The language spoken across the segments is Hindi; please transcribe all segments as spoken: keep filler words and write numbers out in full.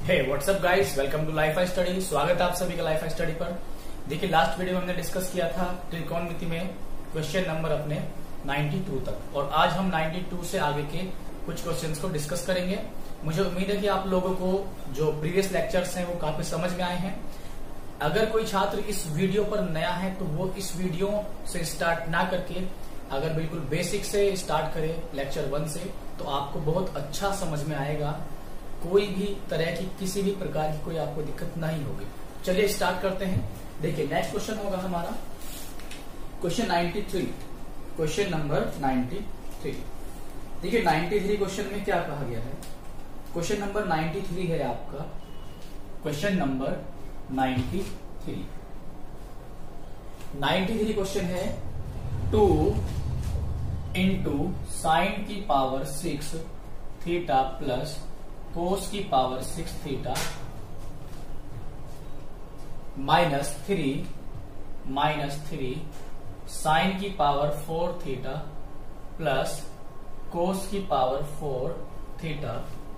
Hey what's up guys, welcome to life study. स्वागत है आप सभी का लाइफ स्टडी पर। देखिए, लास्ट वीडियो में हमने डिस्कस किया था त्रिकोणमिति में क्वेश्चन नंबर अपने बानवे तक, और आज हम बानवे से आगे के कुछ क्वेश्चंस को डिस्कस करेंगे। मुझे उम्मीद है कि आप लोगों को जो प्रीवियस लेक्चर्स हैं वो काफी समझ में आए हैं। अगर कोई छात्र इस वीडियो पर नया है तो वो इस वीडियो से स्टार्ट ना करके अगर बिल्कुल बेसिक से स्टार्ट करे लेक्चर वन से, तो आपको बहुत अच्छा समझ में आएगा। कोई भी तरह की किसी भी प्रकार की कोई आपको दिक्कत नहीं होगी। चलिए स्टार्ट करते हैं। देखिए, नेक्स्ट क्वेश्चन होगा हमारा क्वेश्चन तिरानवे, क्वेश्चन नंबर तिरानवे। देखिए, तिरानवे क्वेश्चन में क्या कहा गया है। क्वेश्चन नंबर तिरानवे है आपका, क्वेश्चन नंबर तिरानवे। तिरानवे क्वेश्चन है टू इंटू साइन की power six theta plus cos की power six theta minus three minus three sine की power four theta plus cos की power four theta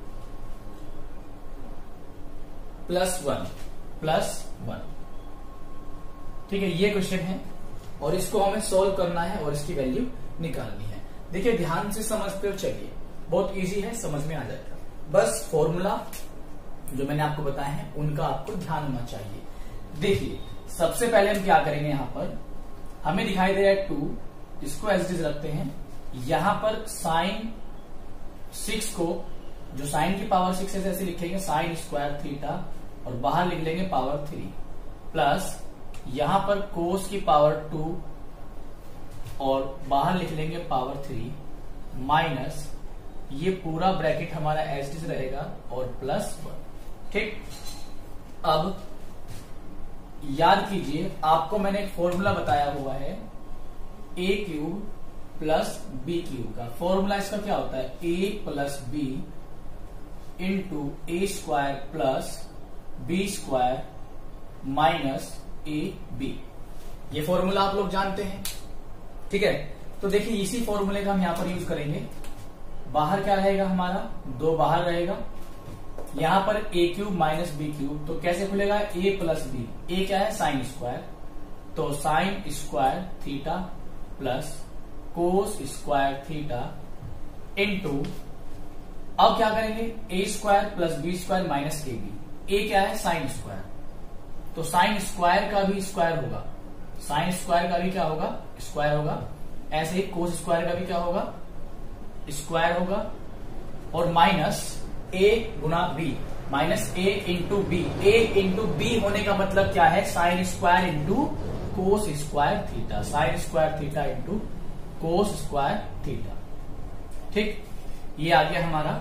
plus one plus one. ठीक है, ये क्वेश्चन है और इसको हमें सोल्व करना है और इसकी वैल्यू निकालनी है। देखिए, ध्यान से समझते हो, चलिए बहुत इजी है, समझ में आ जाएगा। बस फॉर्मूला जो मैंने आपको बताया है उनका आपको ध्यान होना चाहिए। देखिए, सबसे पहले हम क्या करेंगे, यहां पर हमें दिखाई दे रहा है टू, इसको एज इट इज रखते हैं। यहां पर साइन सिक्स को, जो साइन की पावर सिक्स है, ऐसे लिखेंगे साइन स्क्वायर थीटा और बाहर लिख लेंगे पावर थ्री, प्लस यहां पर कोस की पावर टू और बाहर लिख लेंगे पावर थ्री, माइनस ये पूरा ब्रैकेट हमारा एज इट इज रहेगा और प्लस वन। ठीक, अब याद कीजिए, आपको मैंने एक फॉर्मूला बताया हुआ है A cube plus B cube का। फॉर्मूला इसका क्या होता है, A plus B into A square plus B square minus A B. ये फॉर्मूला आप लोग जानते हैं। ठीक है, तो देखिए इसी फॉर्मूले का हम यहां पर यूज करेंगे। बाहर क्या रहेगा हमारा, दो बाहर रहेगा, यहां पर A cube minus B cube, तो कैसे खुलेगा, ए प्लस बी। ए क्या है, साइन स्क्वायर, तो sine square theta plus cos square theta into, अब क्या करेंगे, A square plus B square minus A B. A क्या है, साइन स्क्वायर, तो साइन स्क्वायर का भी स्क्वायर होगा, साइन स्क्वायर का भी क्या होगा, स्क्वायर होगा। ऐसे ही कोस स्क्वायर का भी क्या होगा, स्क्वायर होगा, और माइनस ए गुना B, minus A into B. A into B होने का मतलब क्या है, sine square into cos square theta, sine square theta into cos square theta. ठीक, ये आ गया हमारा,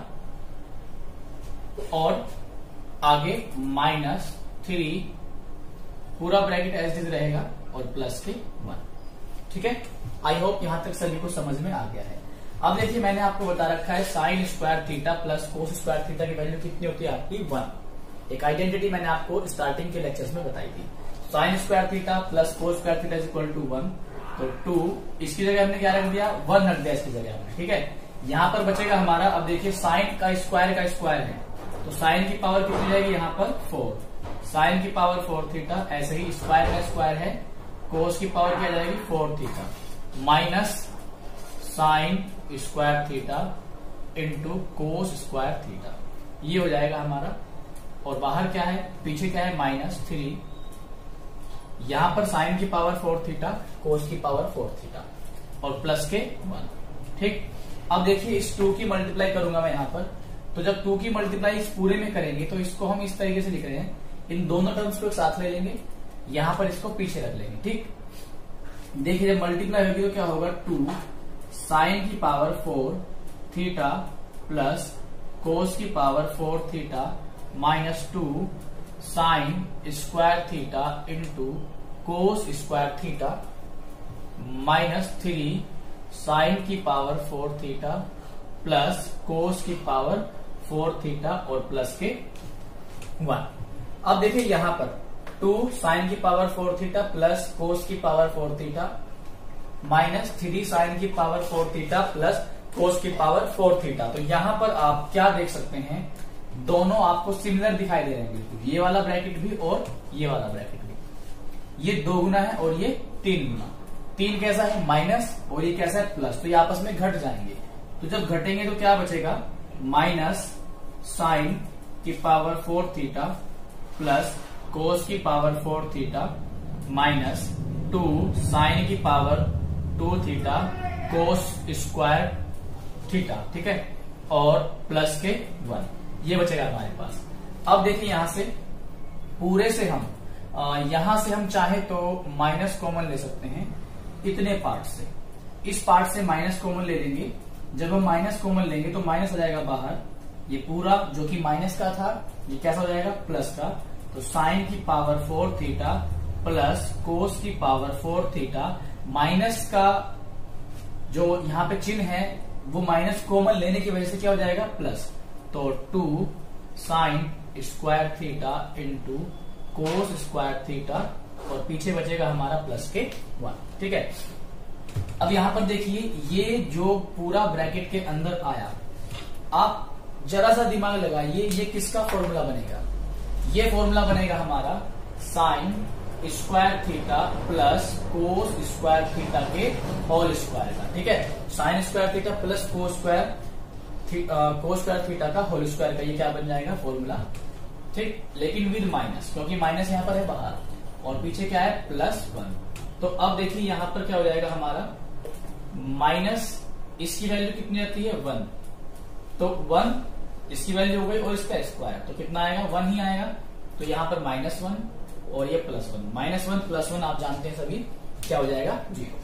और आगे माइनस थ्री, पूरा ब्रैकेट एज इट इज रहेगा और प्लस के वन। ठीक है, आई होप यहां तक सभी को समझ में आ गया है। अब देखिए, मैंने आपको बता रखा है sine square theta plus cos square theta की वैल्यू कितनी होती है आपकी, वन। एक आइडेंटिटी मैंने आपको स्टार्टिंग के लेक्चर्स में बताई थी, sine square theta plus cos square theta is equal to one. तो टू, इसकी जगह हमने क्या रख दिया, वन रख दिया इसकी जगह हमने। ठीक है, यहां पर बचेगा हमारा, अब देखिए साइन का स्क्वायर का स्क्वायर है, तो साइन की पावर कितनी जाएगी यहाँ पर, फोर, साइन की पावर फोर थीटा। ऐसे ही स्क्वायर का स्क्वायर है, कोस की पावर क्या जाएगी, four theta, minus sine square theta into cos square theta. ये हो जाएगा हमारा, और बाहर क्या है, पीछे क्या है, माइनस थ्री, यहां पर साइन की पावर फोर थीटा, कोस की पावर फोर थीटा और प्लस के वन। ठीक, अब देखिए इस टू की मल्टीप्लाई करूंगा मैं यहां पर, तो जब टू की मल्टीप्लाई इस पूरे में करेंगे तो इसको हम इस तरीके से लिख रहे हैं, इन दोनों टर्म्स को एक साथ ले लेंगे, यहां पर इसको पीछे रख लेंगे। ठीक, देखिए जब मल्टीप्लाई होगी तो क्या होगा, टू साइन की power four theta plus cos की power four theta minus two sine square theta into cos square theta minus three sine की power four theta plus cos की पावर फोर थीटा और प्लस के वन। अब देखिए यहां पर टू साइन की power four theta plus cos की power four theta minus three sine की power four theta plus cos की पावर फोर थीटा। तो यहां पर आप क्या देख सकते हैं, दोनों आपको सिमिलर दिखाई दे रहे हैं बिल्कुल, ये वाला ब्रैकेट भी और ये वाला ब्रैकेट भी। ये दो गुना है और ये तीन गुना। तीन कैसा है माइनस और ये कैसा है प्लस, तो ये आपस में घट जाएंगे। तो जब घटेंगे तो क्या बचेगा, माइनस साइन की power four theta plus cos की power four theta minus two sine की power two theta cos square theta, ठीक है, और प्लस के वन, ये बचेगा हमारे पास। अब देखिए यहां से पूरे से हम आ, यहां से हम चाहे तो माइनस कॉमन ले सकते हैं इतने पार्ट से, इस पार्ट से माइनस कॉमन ले लेंगे। जब हम माइनस कॉमन लेंगे तो माइनस आ जाएगा बाहर, ये पूरा जो कि माइनस का था ये कैसा हो जाएगा प्लस का। तो साइन की power four theta plus cos की पावर फोर थीटा, माइनस का जो यहां पे चिन्ह है वो माइनस कॉमन लेने की वजह से क्या हो जाएगा प्लस। तो two sine square theta into cos square theta और पीछे बचेगा हमारा प्लस के वन, ठीक है। अब यहां पर देखिए ये जो पूरा ब्रैकेट के अंदर आया, आप जरा सा दिमाग लगाइए, ये किसका फॉर्मूला बनेगा, ये फॉर्मूला बनेगा हमारा sine square theta plus cos square theta के होल स्क्वायर का, ठीक है। Sine square theta plus cos square cos square theta का होल स्क्वायर का, ये क्या बन जाएगा फॉर्मूला, ठीक, लेकिन विद माइनस, क्योंकि माइनस यहां पर है बाहर और पीछे क्या है प्लस वन। तो अब देखिए यहां पर क्या हो जाएगा हमारा माइनस, इसकी वैल्यू कितनी आती है वन, तो वन इसकी वैल्यू हो गई और इसका स्क्वायर, तो कितना आएगा वन ही आएगा। तो यहां पर माइनस वन और ये plus one, minus one plus one आप जानते हैं सभी क्या हो जाएगा जीरो।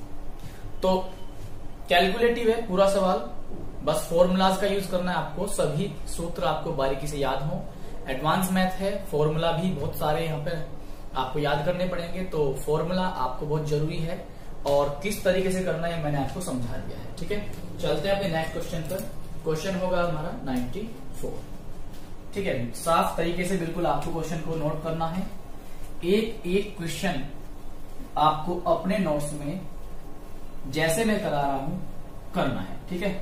तो कैलकुलेटिव है पूरा सवाल, बस फॉर्मूलाज का यूज करना है आपको, सभी सूत्र आपको बारीकी से याद हो। एडवांस मैथ है, फॉर्मूला भी बहुत सारे यहाँ पे आपको याद करने पड़ेंगे, तो फॉर्मूला आपको बहुत जरूरी है और किस तरीके से करना है मैंने आपको समझा दिया है, ठीक है। चलते हैं अपने नेक्स्ट क्वेश्चन पर। क्वेश्चन होगा हमारा नाइन्टी फोर, ठीक है। साफ तरीके से बिल्कुल आपको क्वेश्चन को नोट करना है, एक एक क्वेश्चन आपको अपने नोट्स में जैसे मैं करा रहा हूं करना है, ठीक है।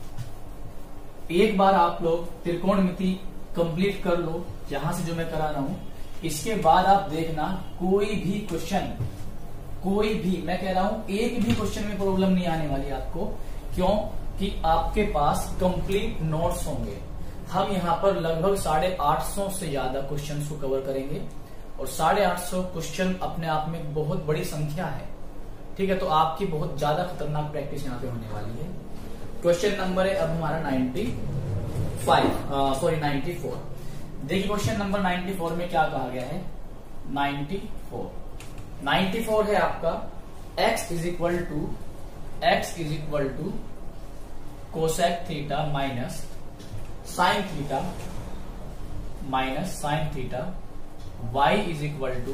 एक बार आप लोग त्रिकोणमिति कंप्लीट कर लो जहां से जो मैं करा रहा हूं, इसके बाद आप देखना कोई भी क्वेश्चन, कोई भी मैं कह रहा हूं एक भी क्वेश्चन में प्रॉब्लम नहीं आने वाली आपको, क्यों कि आपके पास कंप्लीट नोट्स होंगे। हम यहाँ पर लगभग साढ़े आठ सौ से ज्यादा क्वेश्चंस को कवर करेंगे और साढ़े आठ सौ क्वेश्चन अपने आप में एक बहुत बड़ी संख्या है, ठीक है। तो आपकी बहुत ज्यादा खतरनाक प्रैक्टिस यहाँ पे होने वाली है। क्वेश्चन नंबर है अब हमारा ninety five sorry ninety four. देखिए क्वेश्चन नंबर नाइन्टी फोर में क्या कहा गया है, नाइन्टी फोर नाइन्टी फोर है आपका x is equal to x is equal to cosec theta minus sine theta minus sine theta, y is equal to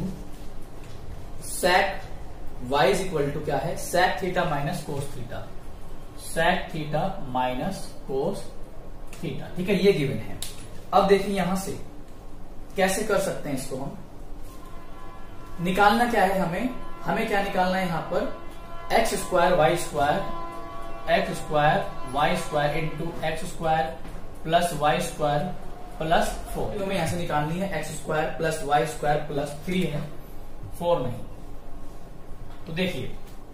sec y is equal to क्या है sec theta minus cos theta, sec theta minus cos theta, ठीक है, ये गिवन है। अब देखिए यहां से कैसे कर सकते हैं इसको, हम निकालना क्या है हमें, हमें क्या निकालना है यहां पर x square y square x square y square into x square plus y square plus four, हमें यहां से निकालनी है x square plus y square plus three है, फोर नहीं। तो देखिए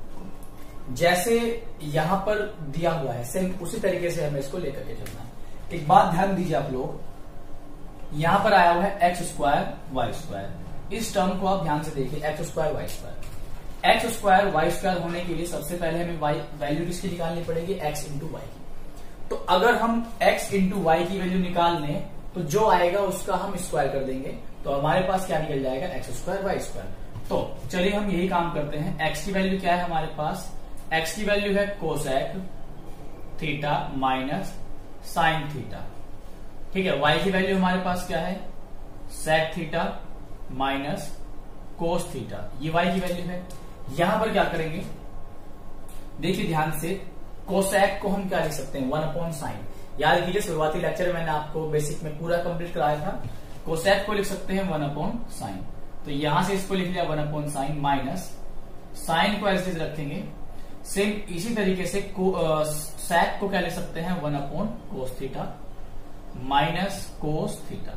जैसे यहां पर दिया हुआ है सेम उसी तरीके से हमें इसको लेकर के चलना है। एक बात ध्यान दीजिए आप लोग, यहां पर आया हुआ है एक्स स्क्वायर वाई स्क्वायर, इस टर्म को आप ध्यान से देखिए x square y square, x square y square होने के लिए सबसे पहले हमें वाई वैल्यू किसकी निकालनी पड़ेगी, एक्स इंटू वाई की। तो अगर हम एक्स इंटू वाई की वैल्यू निकाल लें तो जो आएगा उसका हम स्क्वायर कर देंगे, तो हमारे पास क्या निकल जाएगा एक्स स्क्वायर वाई स्क्वायर। तो चलिए हम यही काम करते हैं, एक्स की वैल्यू क्या है हमारे पास, एक्स की वैल्यू है cosec theta minus sine theta, ठीक है। वाई की वैल्यू हमारे पास क्या है sec theta minus cos theta, ये वाई की वैल्यू है। यहां पर क्या करेंगे देखिए ध्यान से, कोसेक को हम क्या लिख सकते हैं वन अपॉन साइन, याद कीजिए शुरुआती लेक्चर में मैंने आपको बेसिक में पूरा कंप्लीट कराया था। कोसेक को लिख सकते हैं वन अपॉन साइन, तो यहां से इसको लिख लिया one upon sine minus sine को एज इट इज रखेंगे, सेम इसी तरीके से को, आ, सेक को क्या लिख सकते हैं one upon cos theta minus cos theta.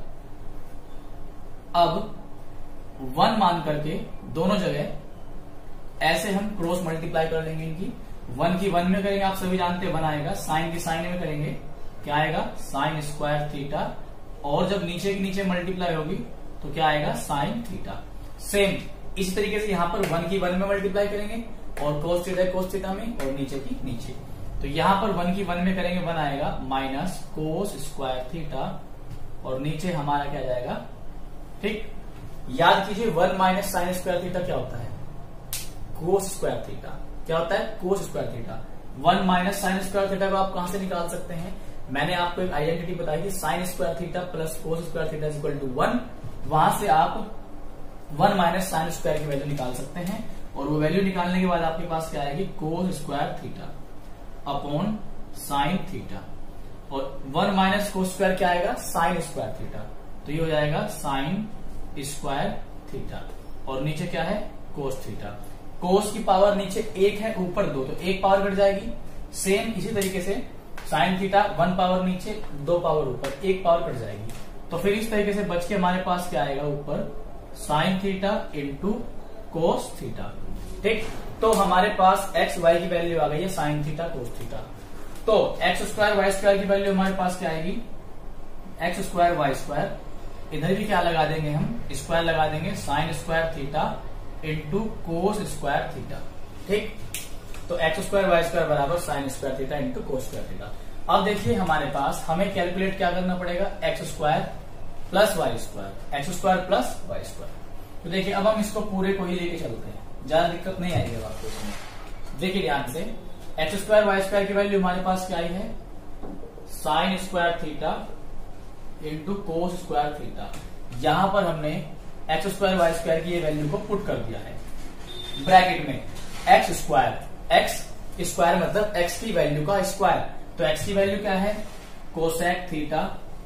अब वन मान करके दोनों जगह ऐसे हम क्रॉस मल्टीप्लाई कर लेंगे इनकी। वन की वन में करेंगे, आप सभी जानते हैं वन आएगा, साइन की साइन में करेंगे, क्या आएगा साइन स्क्वायर थीटा, और जब नीचे की नीचे मल्टीप्लाई होगी तो क्या आएगा साइन थीटा। सेम इसी तरीके से यहां पर वन की वन में मल्टीप्लाई करेंगे और कोस थीटा कोस थीटा में, और नीचे की नीचे। तो यहां पर वन की वन में करेंगे, वन आएगा माइनस कोस स्क्वायर थीटा, और नीचे हमारा क्या जाएगा, ठीक। याद कीजिए one minus sine square theta क्या होता है, कोस स्क्वायर थीटा। क्या होता है, cos square theta. One minus sine square theta को आप कहां से निकाल सकते हैं, मैंने आपको एक आइडेंटिटी बताई थी, sine square theta plus cos square theta is equal to one. वहां से आप वन माइनस साइन स्क्वायर की वैल्यू निकाल सकते हैं, और वो वैल्यू निकालने के बाद आपके पास क्या आएगी, cos square theta upon sine theta, और वन माइनस कोस स्क्वायर क्या आएगा, साइन स्क्वायर थीटा। तो ये हो जाएगा साइन स्क्वायर थीटा, और नीचे क्या है, कोस थीटा। कोस की पावर नीचे एक है, ऊपर दो, तो एक पावर कट जाएगी। सेम इसी तरीके से साइन थीटा वन पावर नीचे, दो पावर ऊपर, एक पावर कट जाएगी। तो फिर इस तरीके से बच के हमारे पास क्या आएगा, ऊपर sine theta into cos theta, ठीक। तो हमारे पास एक्स वाई की वैल्यू आ गई है साइन थीटा कोस थीटा। तो एक्स स्क्वायर वाई स्क्वायर की वैल्यू हमारे पास क्या आएगी, एक्स स्क्वायर वाई स्क्वायर, इधर भी क्या लगा देंगे हम, स्क्वायर लगा देंगे, sine square theta into cos square theta, ठीक। तो एक्स स्क्वायर वाई स्क्वायर बराबर sine square theta into cos square theta. अब देखिए हमारे पास हमें कैलकुलेट क्या करना पड़ेगा, x square plus y square, x square plus y square. तो देखिए अब हम इसको पूरे को ही लेके चलते हैं, ज्यादा दिक्कत नहीं आएगी आपको इसमें। देखिए ध्यान से, एक्स स्क्वायर वाई स्क्वायर की वैल्यू हमारे पास क्या आई है, sine square theta into cos square theta. यहां पर हमने एक्स स्क्वायर वाई स्क्वायर की ये वैल्यू को पुट कर दिया है ब्रैकेट में, एक्स स्क्वायर, एक्स स्क्वायर मतलब एक्स की वैल्यू का स्क्वायर। तो एक्स की वैल्यू क्या है, cosec theta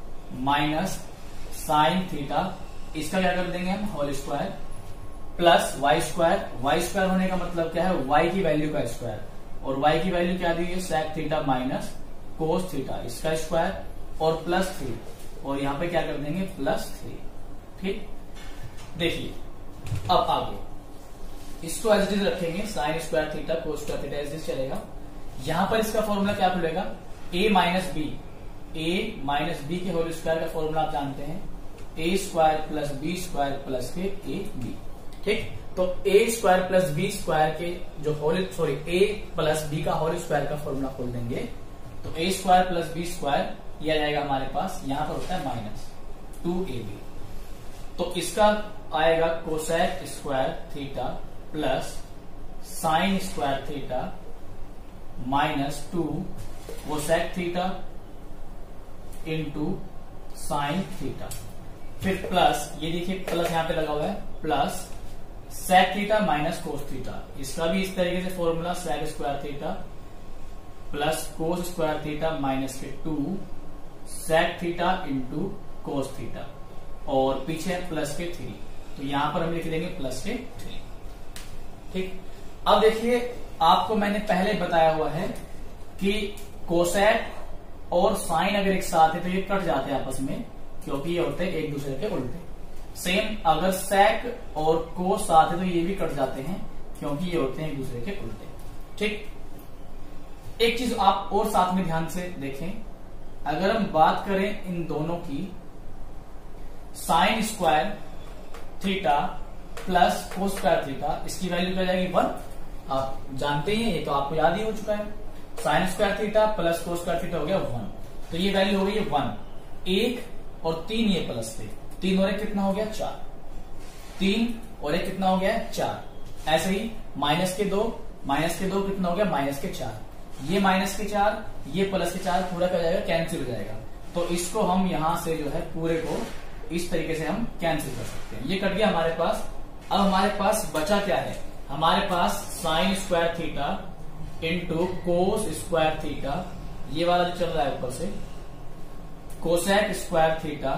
minus sine theta, इसका क्या कर देंगे हम, whole square, plus y square. Y square होने का मतलब क्या है, वाई की वैल्यू का स्क्वायर, और वाई की वैल्यू क्या दी है, sec theta minus cos theta, इसका स्क्वायर, और प्लस थ्री, और यहां पे क्या कर देंगे, प्लस थ्री, ठीक। देखिए अब आगे इसको एज इट इज रखेंगे, sine square theta cos square theta as it चलेगा। यहां पर इसका फॉर्मूला क्या खुलेगा, a minus b, a minus b के होल स्क्वायर का फॉर्मूला आप जानते हैं, a square plus B square plus के ए बी, ठीक। तो a square plus B square के जो whole sorry a plus B का होल स्क्वायर का फॉर्मूला खोल देंगे, तो a square plus B square यह जाएगा हमारे पास, यहां पर होता है माइनस टू ए बी। तो इसका आएगा cosec square theta plus sine square theta minus two cosec theta into sine theta, फिर प्लस, ये देखिए प्लस यहां पे लगा हुआ है, plus sec theta minus cos theta, इसका भी इस तरीके से formula, sec square theta plus cos square theta minus के two sec theta into cos theta, और पीछे प्लस के थ्री, तो यहां पर हम लिख देंगे प्लस के थ्री, ठीक। अब देखिए आपको मैंने पहले बताया हुआ है कि कोसेक और साइन अगर एक साथ है तो ये कट जाते हैं आपस में, क्योंकि ये होते हैं एक दूसरे के उल्टे। सेम अगर सेक और कोस साथ है तो ये भी कट जाते हैं, क्योंकि ये होते हैं एक दूसरे के उल्टे, ठीक। एक चीज आप और साथ में ध्यान से देखें, अगर हम बात करें इन दोनों की, sine square theta plus cos square theta, इसकी वैल्यू क्या जाएगी, वन। आप जानते ही हैं, ये तो आपको याद ही हो चुका है, sine square theta plus cos square theta हो गया वन, तो ये वैल्यू हो गई है वन। एक और तीन ये प्लस थे, तीन और एक कितना हो गया, चार, तीन और एक कितना हो गया, चार। ऐसे ही माइनस के दो, माइनस के दो कितना हो गया, माइनस के चार, ये माइनस के चार, ये प्लस के चार, पूरा क्या जाएगा, कैंसिल हो जाएगा। तो इसको हम यहां से जो है पूरे को इस तरीके से हम कैंसिल कर सकते हैं, ये कट गया हमारे पास। अब हमारे पास बचा क्या है, हमारे पास sine square theta into cos square theta, ये वाला जो चल रहा है ऊपर से, cosec square theta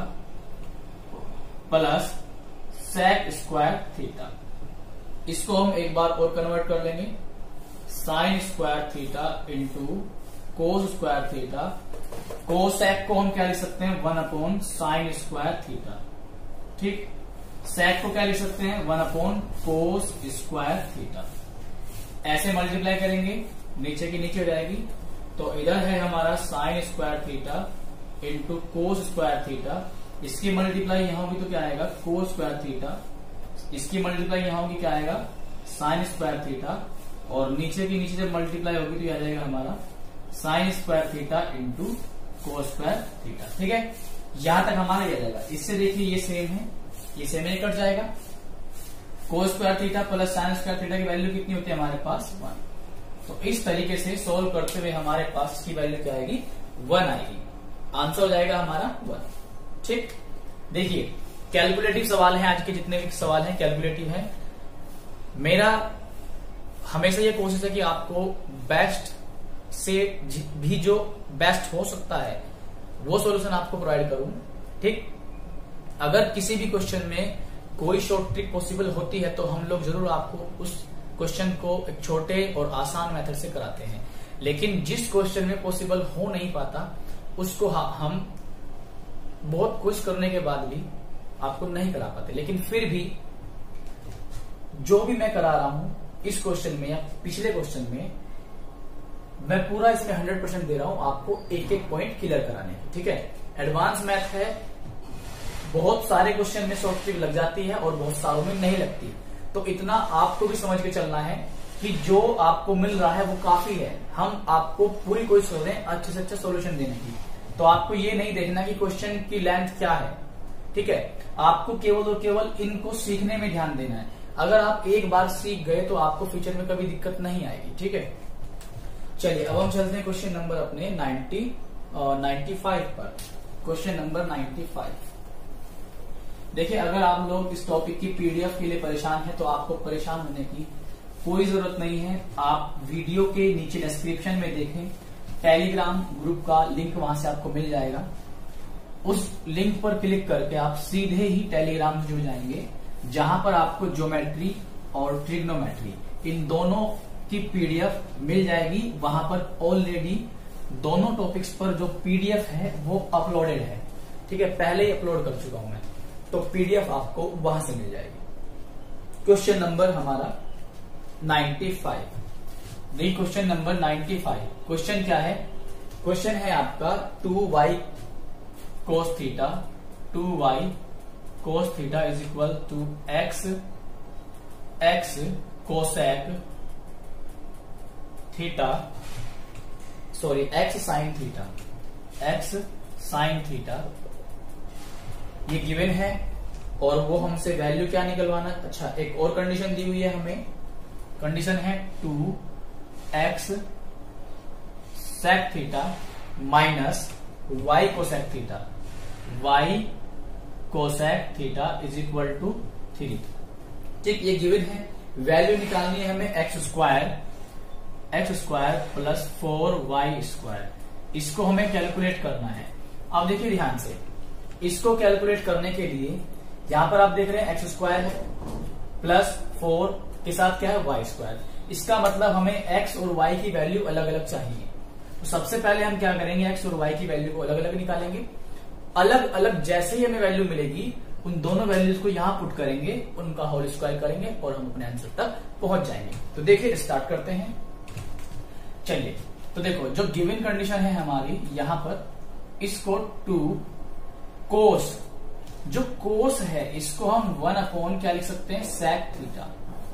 plus sec square theta, इसको हम एक बार और कन्वर्ट कर लेंगे, sine square theta into cos square theta cosec को हम क्या लिख सकते हैं, one upon sine square theta. ठीक, सेक को क्या लिख सकते हैं, one upon cos square theta. ऐसे मल्टीप्लाई करेंगे, नीचे की नीचे हो जाएगी, तो इधर है हमारा sine square theta into cos square theta. इसकी मल्टीप्लाई यहां होगी तो क्या आएगा, कोस स्क्वायर थीटा। इसकी मल्टीप्लाई यहां होगी, क्या आएगा, साइन स्क्वायर थीटा। और नीचे की नीचे जब मल्टीप्लाई होगी तो यह आ जाएगा हमारा sine square theta into cos square theta. ठीक है, यहां तक हमारा ये जाएगा। इससे देखिए ये सेम है, ये सेम ही कट जाएगा। Cos square theta plus sine square theta की वैल्यू कितनी होती है हमारे पास, वन। तो इस तरीके से सोल्व करते हुए हमारे पास इसकी वैल्यू क्या आएगी, वन आएगी। आंसर हो जाएगा हमारा वन। ठीक, देखिए कैलकुलेटिव सवाल है, आज के जितने भी सवाल हैं कैलकुलेटिव है। मेरा हमेशा ये कोशिश है कि आपको बेस्ट से भी जो बेस्ट हो सकता है वो सॉल्यूशन आपको प्रोवाइड करूं। ठीक, अगर किसी भी क्वेश्चन में कोई शॉर्ट ट्रिक पॉसिबल होती है तो हम लोग जरूर आपको उस क्वेश्चन को एक छोटे और आसान मेथड से कराते हैं। लेकिन जिस क्वेश्चन में पॉसिबल हो नहीं पाता उसको हम बहुत कोशिश करने के बाद भी आपको नहीं करा पाते। लेकिन फिर भी जो भी मैं करा रहा हूं इस क्वेश्चन में या पिछले क्वेश्चन में, मैं पूरा इसमें हंड्रेड परसेंट दे रहा हूं आपको एक एक पॉइंट क्लियर कराने की। ठीक है, एडवांस मैथ है, बहुत सारे क्वेश्चन में शॉर्ट ट्रिक लग जाती है और बहुत सारों में नहीं लगती। तो इतना आपको भी समझ के चलना है कि जो आपको मिल रहा है वो काफी है। हम आपको पूरी कोशिश कर रहे हैं अच्छे से अच्छा सोल्यूशन देने की। तो आपको ये नहीं देखना कि क्वेश्चन की लेंथ क्या है। ठीक है, आपको केवल और केवल इनको सीखने में ध्यान देना है। अगर आप एक बार सीख गए तो आपको फ्यूचर में कभी दिक्कत नहीं आएगी। ठीक है, चलिए अब हम चलते हैं क्वेश्चन नंबर अपने नाइन्टी नाइन्टी फाइव पर। क्वेश्चन नंबर नाइन्टी फाइव, देखिए अगर आप लोग इस टॉपिक की पीडीएफ के लिए परेशान हैं तो आपको परेशान होने की कोई जरूरत नहीं है। आप वीडियो के नीचे डिस्क्रिप्शन में देखें, टेलीग्राम ग्रुप का लिंक वहां से आपको मिल जाएगा। उस लिंक पर क्लिक करके आप सीधे ही टेलीग्राम में जुड़ जाएंगे, जहां पर आपको ज्योमेट्री और ट्रिग्नोमेट्री इन दोनों की पीडीएफ मिल जाएगी। वहां पर ऑलरेडी दोनों टॉपिक्स पर जो पीडीएफ है वो अपलोडेड है। ठीक है, पहले ही अपलोड कर चुका हूं मैं, तो पीडीएफ आपको वहां से मिल जाएगी। क्वेश्चन नंबर हमारा नाइन्टी फाइव, देखिए question number ninety five. Question क्या है, क्वेश्चन है आपका two y cos theta, two y cos theta is equal to x x cosec theta, sorry x sine theta, x sine theta ये गिवन है। और वो हमसे वैल्यू क्या निकलवाना, अच्छा एक और कंडीशन दी हुई है हमें, कंडीशन है two x sec theta minus y cosec theta, y cosec theta is equal to three. ठीक, ये गिवन है, वैल्यू निकालनी है हमें x square, x square plus four y square, इसको हमें कैलकुलेट करना है। अब देखिए ध्यान से, इसको कैलकुलेट करने के लिए यहां पर आप देख रहे हैं एक्स स्क्वायर है प्लस फोर के साथ क्या है वाई स्क्वायर। इसका मतलब हमें एक्स और वाई की वैल्यू अलग अलग चाहिए। तो सबसे पहले हम क्या करेंगे, एक्स और वाई की वैल्यू को अलग अलग निकालेंगे। अलग अलग जैसे ही हमें वैल्यू मिलेगी उन दोनों वैल्यूज को यहां पुट करेंगे, उनका होल स्क्वायर करेंगे और हम अपने आंसर तक पहुंच जाएंगे। तो देखिए स्टार्ट करते हैं। चलिए, तो देखो जो गिवन कंडीशन है हमारी यहां पर, इसको टू कोस, जो कोस है इसको हम वन अपॉन क्या लिख सकते हैं, सेक थीटा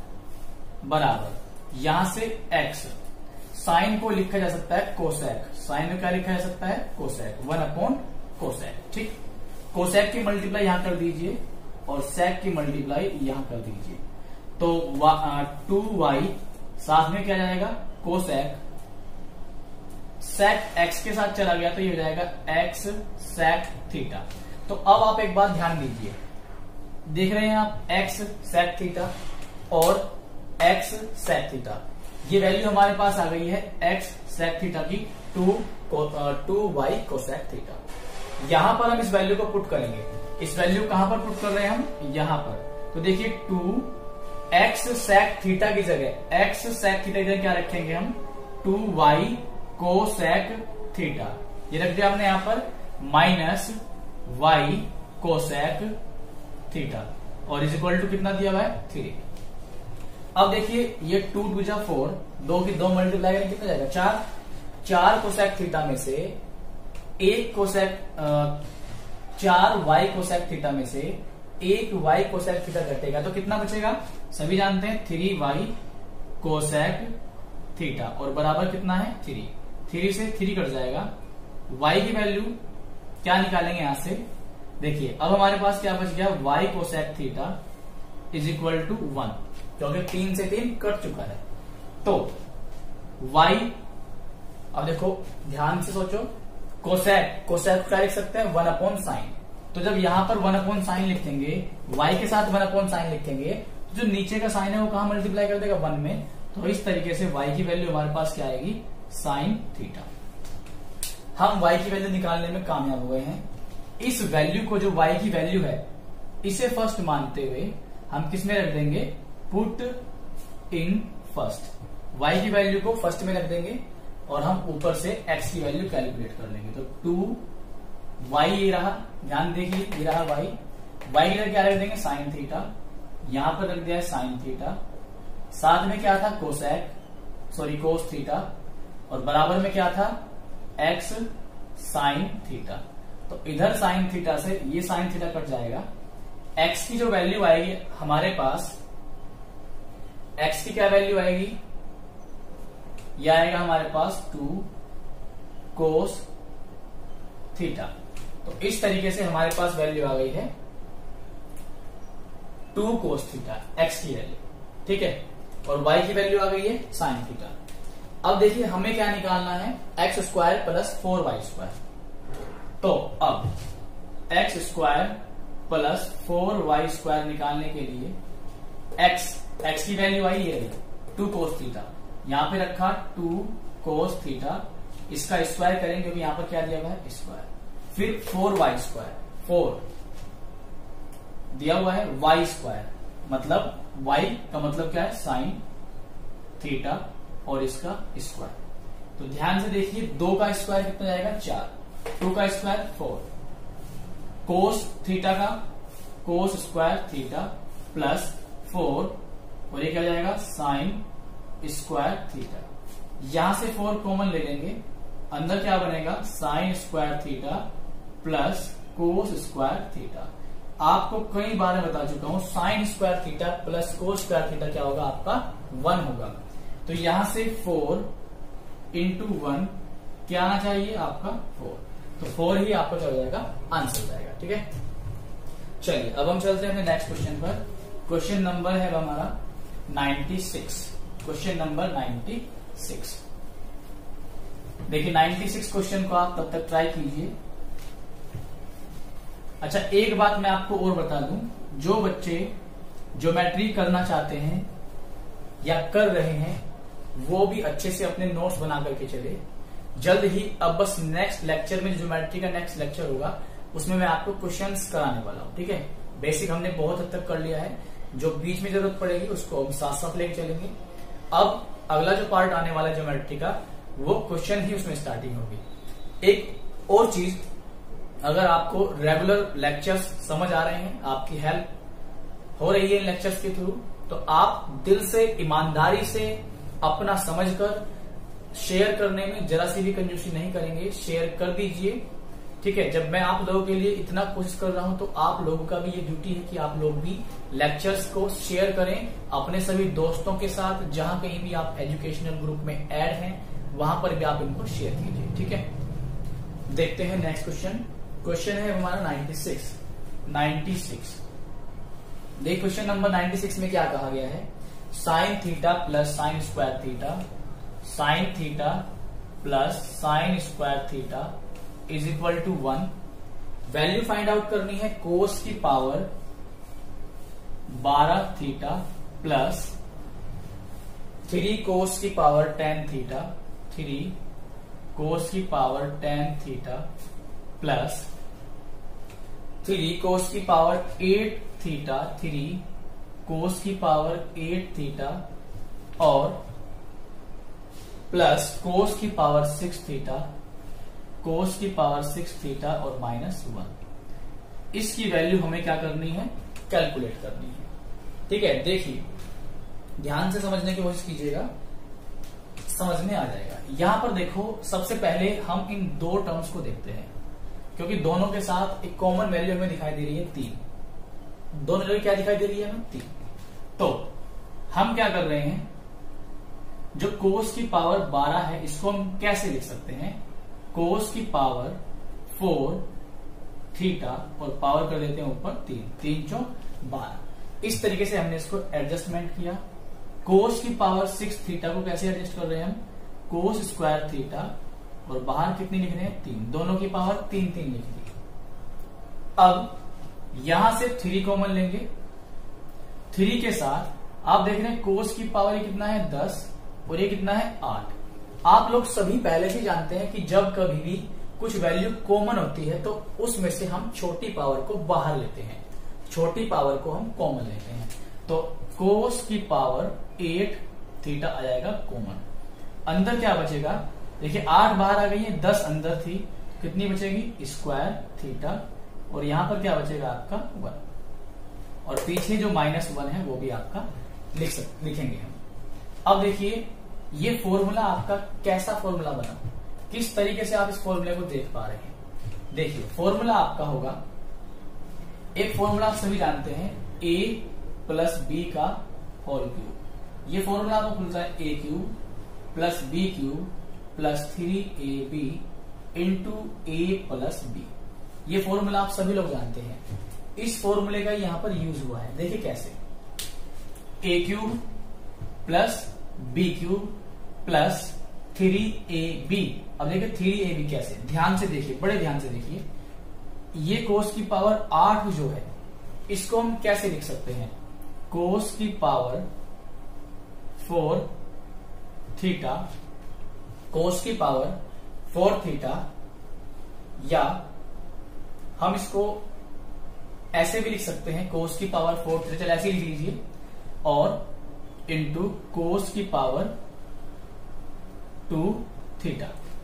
बराबर यहां से एक्स, साइन को लिखा जा सकता है कोसेक, साइन में क्या लिखा जा सकता है कोसेक, वन अपॉन कोसेक। ठीक, कोसेक की मल्टीप्लाई यहां कर दीजिए और सेक की मल्टीप्लाई यहां कर दीजिए। तो टू वाई साथ में क्या जाएगा कोसेक, सेक एक्स के साथ चला गया तो ये हो जाएगा एक्स सेक थीटा। तो अब आप एक बात ध्यान दीजिए, देख रहे हैं आप एक्स सेक थीटा और एक्स सेक थीटा, ये वैल्यू हमारे पास आ गई है एक्स सेक थीटा की two two y cosec theta. यहां पर हम इस वैल्यू को पुट करेंगे, इस वैल्यू कहां पर पुट कर रहे हैं हम, यहां पर। तो देखिए टू एक्स सेक थीटा की जगह, एक्स सेक थीटा की जगह क्या रखेंगे हम, टू वाई कोसेक थीटा। ये रख दिया हमने यहां पर माइनस वाई कोसेक थीटा और इज इक्वल टू कितना दिया हुआ है थ्री। अब देखिए ये टू टू जा फोर, दो की दो मल्टीप्लाई करेंगे कितना जाएगा चार। चार कोसेक थीटा में से एक कोसेक चार वाई कोसेक थीटा में से एक वाई कोसेक थीटा घटेगा तो कितना बचेगा, सभी जानते हैं थ्री वाई कोसेक थीटा और बराबर कितना है थ्री। थ्री से थ्री कट जाएगा, वाई की वैल्यू क्या निकालेंगे यहां से, देखिए अब हमारे पास क्या बच गया y cosec theta is equal to one, क्योंकि तीन से तीन कट चुका है। तो वाई, अब देखो ध्यान से सोचो, कोसेक कोसेक क्या लिख सकते हैं वन अपॉन साइन, तो जब यहां पर वन अपॉन साइन लिखेंगे वाई के साथ वन अपॉन साइन लिखेंगे तो जो नीचे का साइन है वो कहां मल्टीप्लाई कर देगा वन में, तो इस तरीके से वाई की वैल्यू हमारे पास क्या आएगी साइन थीटा। हम वाई की वैल्यू निकालने में कामयाब हुए हैं। इस वैल्यू को जो वाई की वैल्यू है इसे फर्स्ट मानते हुए हम किस में रख देंगे, पुट इन फर्स्ट, वाई की वैल्यू को फर्स्ट में रख देंगे और हम ऊपर से एक्स की वैल्यू कैलकुलेट कर लेंगे। तो टू वाई ये रहा, ध्यान देखिए ये रहा वाई, वाई की क्या रख देंगे साइन थीटा, यहां पर रख दिया है साइन थीटा, साथ में क्या था कोसेक सॉरी कोस थीटा और बराबर में क्या था एक्स साइन थीटा। तो इधर साइन थीटा से ये साइन थीटा कट जाएगा, एक्स की जो वैल्यू आएगी हमारे पास, एक्स की क्या वैल्यू आएगी, यह आएगा हमारे पास टू कोस थीटा। तो इस तरीके से हमारे पास वैल्यू आ गई है टू कोस थीटा, एक्स की वैल्यू, ठीक है, और वाई की वैल्यू आ गई है साइन थीटा। अब देखिए हमें क्या निकालना है, x square plus four y square. तो अब x square plus four y square निकालने के लिए एक्स एक्स की वैल्यू आई ये रही टू कोस थीटा, यहां पे रखा टू कोस थीटा, इसका स्क्वायर करेंगे क्योंकि यहां पर क्या दिया हुआ है स्क्वायर, फिर फोर वाई स्क्वायर, फोर दिया हुआ है वाई स्क्वायर, मतलब वाई का मतलब क्या है साइन थीटा और इसका स्क्वायर। तो ध्यान से देखिए दो का स्क्वायर कितना जाएगा चार, टू का स्क्वायर फोर, कोस थीटा का cos square theta plus four और ये क्या जाएगा साइन स्क्वायर थीटा। यहां से फोर कॉमन ले लेंगे, अंदर क्या बनेगा sine square theta plus cos square theta. आपको कई बार मैं बता चुका हूं sine square theta plus cos square theta क्या होगा आपका वन होगा। तो यहां से फोर इंटू वन क्या आना चाहिए आपका फोर, तो फोर ही आपका क्या हो जाएगा आंसर हो जाएगा, ठीक है। चलिए अब हम चलते हैं अपने नेक्स्ट क्वेश्चन पर। क्वेश्चन नंबर है हमारा ninety six, question number ninety six. देखिए नाइन्टी सिक्स क्वेश्चन को आप तब तक ट्राई कीजिए। अच्छा एक बात मैं आपको और बता दूं, जो बच्चे ज्योमेट्री करना चाहते हैं या कर रहे हैं वो भी अच्छे से अपने नोट्स बना करके चले। जल्द ही अब बस नेक्स्ट लेक्चर में ज्योमेट्री का नेक्स्ट लेक्चर होगा उसमें मैं आपको क्वेश्चंस कराने वाला हूं, ठीक है। बेसिक हमने बहुत हद तक कर लिया है, जो बीच में जरूरत पड़ेगी उसको हम साथ साथ लेके चलेंगे। अब अगला जो पार्ट आने वाला है ज्योमेट्री का वो क्वेश्चन ही उसमें स्टार्टिंग होगी। एक और चीज, अगर आपको रेगुलर लेक्चर्स समझ आ रहे हैं, आपकी हेल्प हो रही है इन लेक्चर्स के थ्रू, तो आप दिल से ईमानदारी से अपना समझकर शेयर करने में जरा सी भी कंजूसी नहीं करेंगे, शेयर कर दीजिए, ठीक है। जब मैं आप लोगों के लिए इतना कोशिश कर रहा हूं तो आप लोगों का भी ये ड्यूटी है कि आप लोग भी लेक्चर्स को शेयर करें अपने सभी दोस्तों के साथ, जहां कहीं भी आप एजुकेशनल ग्रुप में ऐड हैं वहां पर भी आप इनको शेयर कीजिए, ठीक है। देखते हैं नेक्स्ट क्वेश्चन। क्वेश्चन है हमारा नाइन्टी सिक्स। नाइन्टी सिक्स देख क्वेश्चन नंबर नाइन्टी सिक्स में क्या कहा गया है, sine theta plus sine square theta, sine theta plus sine square theta is equal to one. Value find out करनी है कोस की पावर बारह थीटा प्लस थ्री कोस की power ten theta, three cos की power ten theta plus three cos की power eight theta, three cos की पावर एट थीटा और प्लस कोस की पावर सिक्स थीटा कोस की पावर सिक्स थीटा और माइनस वन, इसकी वैल्यू हमें क्या करनी है, कैलकुलेट करनी है। ठीक है, देखिए ध्यान से समझने की कोशिश कीजिएगा, समझ में आ जाएगा। यहां पर देखो सबसे पहले हम इन दो टर्म्स को देखते हैं, क्योंकि दोनों के साथ एक कॉमन वैल्यू हमें दिखाई दे रही है तीन। दोनों जगह क्या दिखाई दे रही है हमें, तीन। तो हम क्या कर रहे हैं, जो कोस की पावर बारह है इसको हम कैसे लिख सकते हैं, कोस की पावर फोर थीटा और पावर कर देते हैं ऊपर तीन, तीन चौ बारह। इस तरीके से हमने इसको एडजस्टमेंट किया। कोस की पावर सिक्स थीटा को कैसे एडजस्ट कर रहे हैं हम, कोस स्क्वायर थीटा और बाहर कितनी लिख रहे हैं, तीन, दोनों की पावर तीन तीन लिख दी। अब यहां से थ्री कॉमन लेंगे, थ्री के साथ आप देख रहे हैं कोस की पावर ये कितना है, दस और ये कितना है, आठ। आप लोग सभी पहले से जानते हैं कि जब कभी भी कुछ वैल्यू कॉमन होती है तो उसमें से हम छोटी पावर को बाहर लेते हैं, छोटी पावर को हम कॉमन लेते हैं। तो कोस की पावर एट थीटा आ जाएगा कॉमन। अंदर क्या बचेगा, देखिए आठ बाहर आ गई है, दस अंदर थी, कितनी बचेगी, स्क्वायर थीटा, और यहां पर क्या बचेगा आपका वन, और पीछे जो माइनस वन है वो भी आपका लिख सक लिखेंगे हम। अब देखिए ये फॉर्मूला आपका कैसा फॉर्मूला बना, किस तरीके से आप इस फॉर्मूले को देख पा रहे हैं। देखिए फॉर्मूला आपका होगा, एक फॉर्मूला आप सभी जानते हैं, ए प्लस बी का होल क्यूब। ये फॉर्मूला आपको खुलता है A cube plus B cube plus three A B into A plus B. ये फॉर्मूला आप सभी लोग जानते हैं। इस फॉर्मूले का यहां पर यूज हुआ है, देखिए कैसे, A cube plus B cube plus three A B. अब देखिए थ्री ए बी कैसे, ध्यान से देखिए, बड़े ध्यान से देखिए, ये कोस की पावर आठ जो है इसको हम कैसे लिख सकते हैं, कोस की पावर फोर थीटा, कोस की पावर फोर थीटा, या हम इसको ऐसे भी लिख सकते हैं, कोस की पावर फोर थीटा, चल ऐसे ही लिख लीजिए, और इंटू कोस की पावर टू थीटा।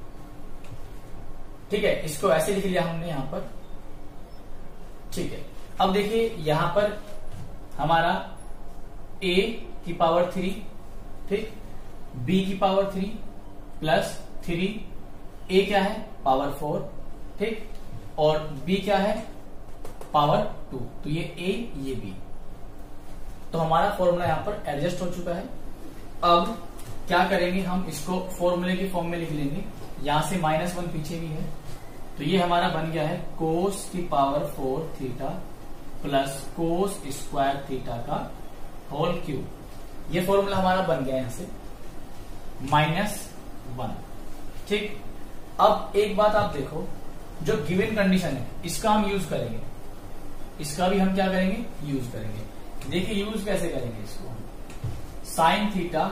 ठीक है, इसको ऐसे लिख लिया हमने यहां पर। ठीक है, अब देखिए यहां पर हमारा ए की पावर थ्री, ठीक, बी की power three plus three, A क्या है पावर फोर, ठीक, और बी क्या है पावर टू, तो ये ए ये बी। तो हमारा फॉर्मूला यहां पर एडजस्ट हो चुका है। अब क्या करेंगे, हम इसको फॉर्मूले की फॉर्म में लिख लेंगे, यहां से माइनस वन पीछे भी है, तो ये हमारा बन गया है कोस की power four theta plus cos square theta का होल क्यूब। ये फॉर्मूला हमारा बन गया यहां से माइनस वन। ठीक, अब एक बात आप देखो, जो गिवन कंडीशन है इसका हम यूज करेंगे, इसका भी हम क्या करेंगे, यूज करेंगे। देखिए यूज कैसे करेंगे इसको, साइन थीटा,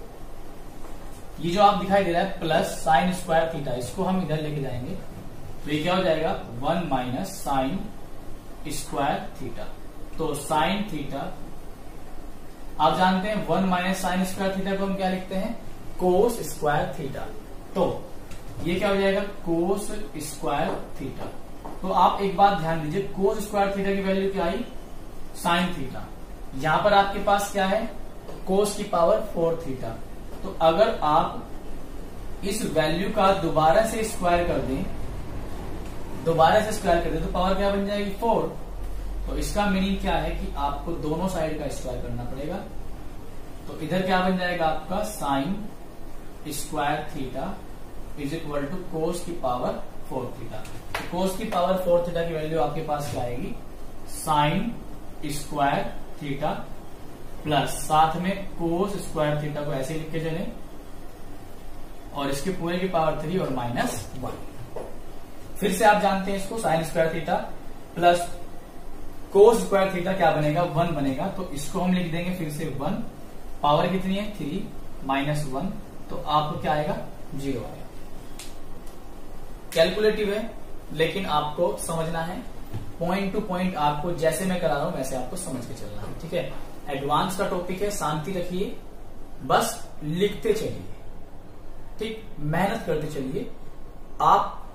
ये जो आप दिखाई दे रहा है प्लस साइन स्क्वायर थीटा, इसको हम इधर लेके जाएंगे, तो ये क्या हो जाएगा, one minus sine square theta. तो साइन थीटा आप जानते हैं, one minus sine square theta को हम क्या लिखते हैं, कोस स्क्वायर थीटा। तो ये क्या हो जाएगा, कोस स्क्वायर थीटा। तो आप एक बात ध्यान दीजिए, कोस स्क्वायर थीटा की वैल्यू क्या आई, साइन थीटा। यहां पर आपके पास क्या है, कोस की पावर फोर थीटा। तो अगर आप इस वैल्यू का दोबारा से स्क्वायर कर दें, दोबारा से स्क्वायर कर दें तो पावर क्या बन जाएगी, फोर। तो इसका मीनिंग क्या है कि आपको दोनों साइड का स्क्वायर करना पड़ेगा। तो इधर क्या बन जाएगा आपका, sine square theta is equal to cos की पावर फोर थीटा। तो कोस की पावर फोर थीटा की वैल्यू आपके पास क्या आएगी, साइन स्क्वायर थीटा प्लस साथ में कोस स्क्वायर थीटा को ऐसे लिख के चले, और इसके पूरे की पावर थ्री और माइनस वन। फिर से आप जानते हैं इसको, sine square theta plus cos square theta क्या बनेगा, वन बनेगा। तो इसको हम लिख देंगे फिर से वन, पावर कितनी है थ्री माइनस वन, तो आपको क्या आएगा, जीरो आएगा। कैलकुलेटिव है लेकिन आपको समझना है, पॉइंट टू पॉइंट आपको जैसे मैं करा रहा हूं वैसे आपको समझ के चलना है। ठीक है, एडवांस का टॉपिक है, शांति रखिए, बस लिखते चलिए, ठीक, मेहनत करते चलिए। आप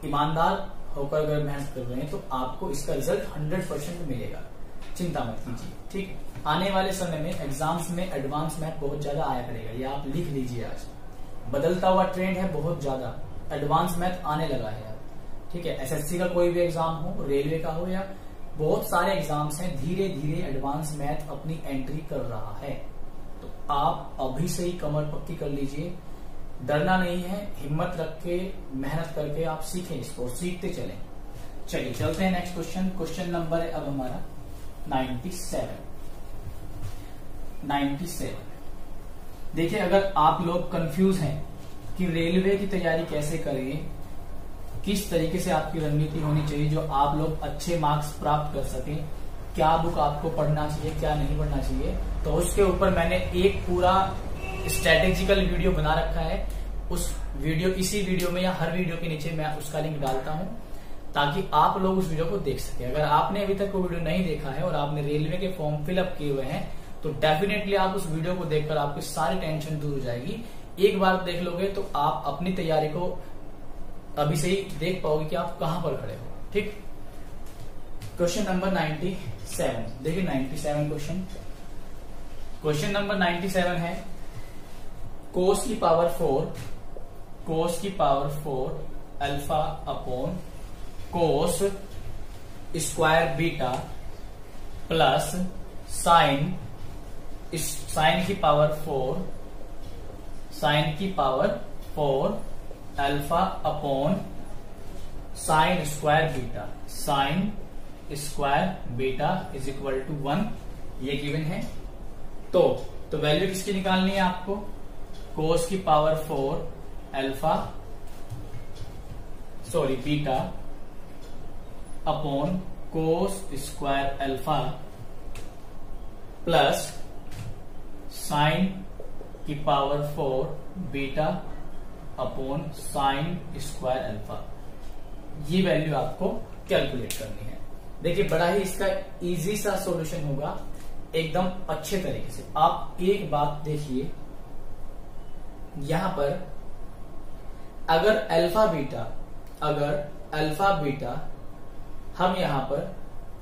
ईमानदार होकर अगर मेहनत कर रहे हैं तो आपको इसका रिजल्ट हंड्रेड परसेंट मिलेगा, चिंता मत कीजिए। ठीक है, आने वाले समय में एग्जाम्स में एडवांस मैथ बहुत ज्यादा आया करेगा, ये आप लिख लीजिए। आज बदलता हुआ ट्रेंड है, बहुत ज्यादा एडवांस मैथ आने लगा है। ठीक है, एसएससी का कोई भी एग्जाम हो, रेलवे का हो, या बहुत सारे एग्जाम्स हैं, धीरे धीरे एडवांस मैथ अपनी एंट्री कर रहा है। तो आप अभी से ही कमर पक्की कर लीजिए, डरना नहीं है, हिम्मत रख के मेहनत करके आप सीखें इसको, सीखते चलें। चलिए चलते हैं नेक्स्ट क्वेश्चन। क्वेश्चन नंबर है अब हमारा नाइन्टी सेवन। नाइन्टी सेवन देखिए, अगर आप लोग कंफ्यूज हैं कि रेलवे की तैयारी कैसे करें, किस तरीके से आपकी रणनीति होनी चाहिए जो आप लोग अच्छे मार्क्स प्राप्त कर सकें, क्या बुक आपको पढ़ना चाहिए, क्या नहीं पढ़ना चाहिए, तो उसके ऊपर मैंने एक पूरा स्ट्रेटेजिकल वीडियो बना रखा है। उस वीडियो इसी वीडियो में या हर वीडियो के नीचे मैं उसका लिंक डालता हूं ताकि आप लोग उस वीडियो को देख सके। अगर आपने अभी तक वो वीडियो नहीं देखा है और आपने रेलवे के फॉर्म फिलअप किए हुए हैं तो डेफिनेटली आप उस वीडियो को देखकर आपकी सारी टेंशन दूर हो जाएगी। एक बार देख लोगे तो आप अपनी तैयारी को अभी से ही देख पाओगे कि आप कहां पर खड़े हो। ठीक, क्वेश्चन नंबर नाइन्टी सेवन देखिए, ninety seven question question number ninety seven है कोस की पावर फोर कोस की power four alpha upon cos square beta plus sine sine की पावर फोर साइन की power four alpha upon sine square beta sine square beta is equal to one, ये गिवन है। तो तो वैल्यू किसकी निकालनी है आपको? कोस की power four alpha sorry beta upon cos square alpha plus sine की power four beta upon sine square alpha, ये वैल्यू आपको कैलकुलेट करनी है। देखिए बड़ा ही इसका इजी सा सॉल्यूशन होगा, एकदम अच्छे तरीके से। आप एक बात देखिए, यहां पर अगर अल्फा बीटा अगर अल्फा बीटा हम यहां पर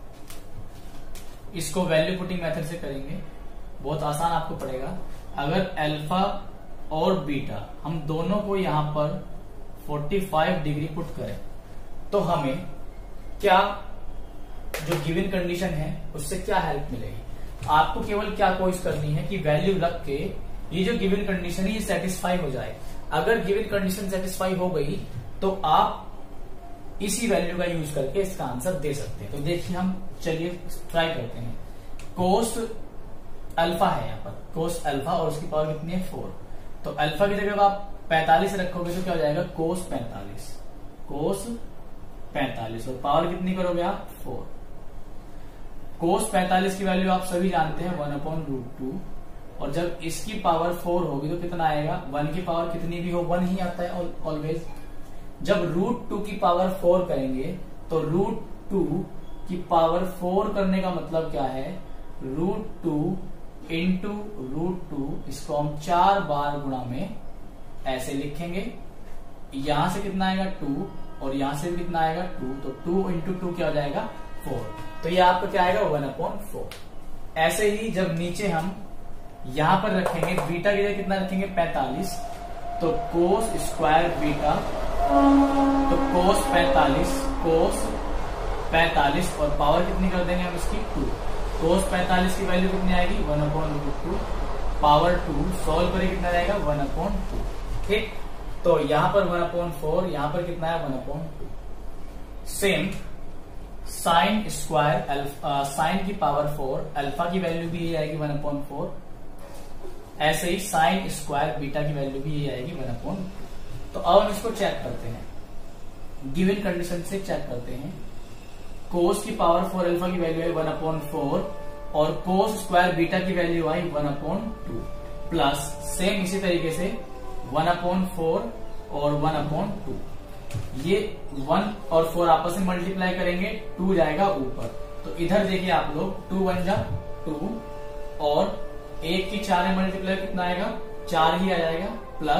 इसको वैल्यू पुटिंग मेथड से करेंगे, बहुत आसान आपको पड़ेगा। अगर अल्फा और बीटा हम दोनों को यहां पर पैंतालीस डिग्री पुट करें तो हमें क्या जो गिवन कंडीशन है उससे क्या हेल्प मिलेगी? आपको केवल क्या कोशिश करनी है कि वैल्यू रख के ये जो गिवन कंडीशन है ये सेटिस्फाई हो जाए। अगर गिवन कंडीशन सेटिस्फाई हो गई तो आप इसी वैल्यू का यूज करके इसका आंसर दे सकते हैं। तो देखिए हम चलिए ट्राई करते हैं। कोस अल्फा है यहाँ पर, कोस अल्फा और उसकी पावर कितनी है? फोर। तो अल्फा की जगह आप पैंतालीस रखोगे तो क्या हो जाएगा? कोस पैंतालीस कोस पैंतालीस और पावर कितनी करोगे आप? फोर। कोस पैंतालीस की वैल्यू आप सभी जानते हैं वन अपॉन रूट टू, और जब इसकी पावर फोर होगी तो कितना आएगा? वन की पावर कितनी भी हो वन ही आता है ऑलवेज। जब रूट टू की पावर फोर करेंगे तो रूट टू की पावर फोर करने का मतलब क्या है? Root two into root two, इसको हम चार बार गुणा में ऐसे लिखेंगे। यहां से कितना आएगा? टू, और यहां से कितना आएगा? टू। तो टू इंटू टू क्या हो जाएगा? फोर। तो ये आपका क्या आएगा? One upon four. ऐसे ही जब नीचे हम यहां पर रखेंगे बीटा की जगह कितना रखेंगे? पैंतालीस। तो कोस स्क्वायर बीटा, तो कोस पैंतालीस कोस पैंतालीस और पावर कितनी कर देंगे हम इसकी? टू। कोस पैंतालीस की वैल्यू कितनी आएगी? One upon root two, power two, solve करें कितना रहेगा? One upon two. ठीक, तो यहां पर वन अपॉन फोर, यहां पर कितना है? One upon two. Same sine square alpha, sine की पावर फोर, अल्फा की वैल्यू भी ये आएगी वन अपॉन फोर। ऐसे ही साइन स्क्वायर बीटा की वैल्यू भी ये आएगी वन अपॉन टू। तो अब हम इसको चेक करते हैं, गिवन कंडीशन से चेक करते हैं। कोस की पावर फोर अल्फा की वैल्यू है वन अपॉन फोर और कोस स्क्वायर बीटा की वैल्यू आई one upon two, plus same इसी तरीके से वन अपॉन फोर और वन अपॉन टू। ये वन और फोर आपस में मल्टीप्लाई करेंगे, टू जाएगा ऊपर। तो इधर देखिए आप लोग, टू वन जा टू, और एक की चार में मल्टीप्लाई कितना आएगा? चार ही आ जाएगा, प्लस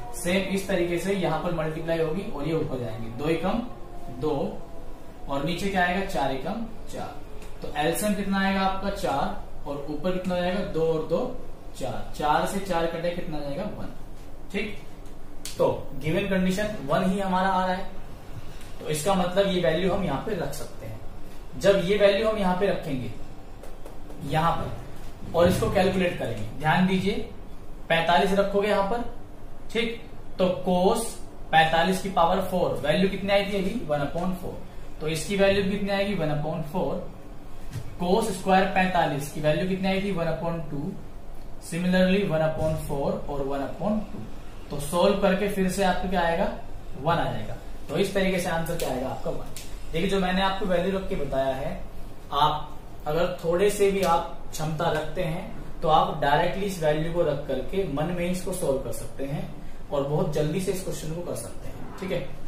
सेम इस तरीके से यहाँ पर मल्टीप्लाई होगी और ये ऊपर जाएंगे, दो एकम दो और नीचे क्या आएगा, चार एकम चार। तो एलसीएम कितना आएगा आपका चार और ऊपर कितना जाएगा, दो और दो चार, चार से चार कटे कितना जाएगा, वन। ठीक, तो गिवन कंडीशन वन ही हमारा आ रहा है, तो इसका मतलब ये वैल्यू हम यहाँ पे रख सकते हैं। जब ये वैल्यू हम यहाँ पे रखेंगे यहाँ पर और इसको कैलकुलेट करेंगे, ध्यान दीजिए पैंतालीस रखोगे यहाँ पर, ठीक, तो कोस पैंतालीस की पावर फोर वैल्यू कितनी आई थी अभी, वन अपॉइंट फोर, तो इसकी वैल्यू कितनी आएगी, one upon four. Cos square पैंतालीस की वैल्यू कितनी आई थी, one upon two. Similarly one upon four और वन अपॉइंट टू, तो सोल्व करके फिर से आपको क्या आएगा, वन आ जाएगा। तो इस तरीके से आंसर क्या आएगा आपका, वन। देखिए जो मैंने आपको वैल्यू रख के बताया है, आप अगर थोड़े से भी आप क्षमता रखते हैं तो आप डायरेक्टली इस वैल्यू को रख करके मन में इसको सोल्व कर सकते हैं और बहुत जल्दी से इस क्वेश्चन को कर सकते हैं। ठीक है।